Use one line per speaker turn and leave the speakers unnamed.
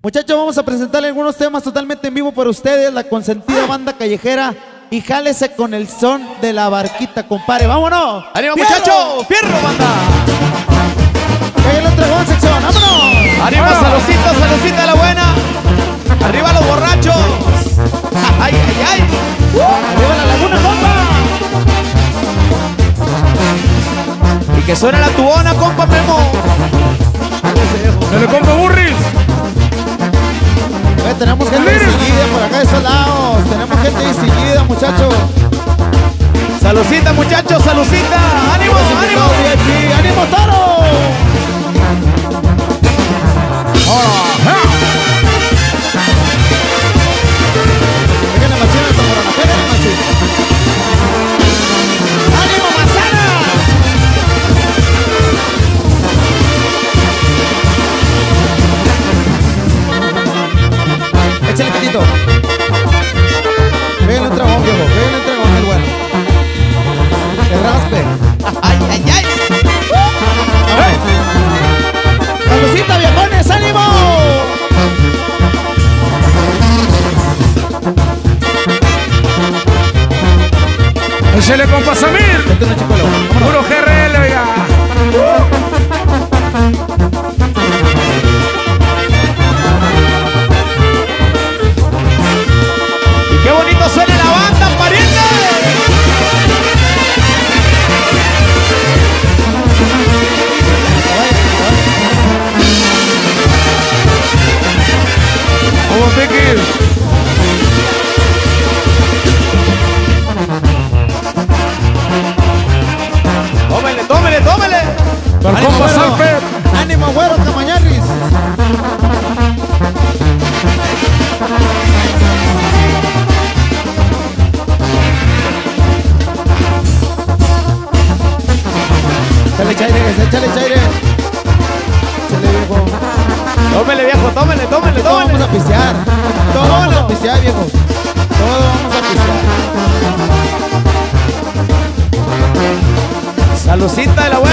Muchachos, vamos a presentarle algunos temas totalmente en vivo para ustedes, la consentida banda callejera. Y jálese con el son de la barquita, compadre. ¡Vámonos!
¡Ánimo, muchachos! ¡Fierro, banda!
¡Que lo entregó en sección! ¡Vámonos!
¡Arriba, saludcita, saludcita de la buena! ¡Arriba los borrachos! ¡Ay, ay, ay!
¡Arriba la laguna, compa!
Y que suene la tubona, compa Memo.
¡Dale, compa Burris!
Tenemos gente distinguida por acá de esos lados. Tenemos gente distinguida, muchachos.
Saludcita, muchachos, saludcita. ¡Ánimo, ánimo!
VIP. ¡Ánimo, Toro! Pégale machina esta morona, pégale machina. ¡Ánimo, manzana! Échale quitito. Pégale un tragón, viejo. Pégale un tragón, el bueno. Que raspe.
¡Ay, ay, ay!
¡Salucita, viejones! ¡Ánimo!
¡Échale, compa Samir!
Vete una chicuelo.
¡Puro GRL, oiga!
¡Y qué bonito suena la banda, pariente!
¡Vamos, Vicky!
¡Tómele, tómele, tómele!
¡Para el compa Salper!
¡Ánimo, güero, Camañarris! Échale chaire, échale chaire. Échale, viejo.
¡Tómele, viejo, tómele, tómele,
Todo vamos
tómele!
a pistear. Todo vamos a pistear, viejo. Todo vamos a pistear.
Saludcita de la buena.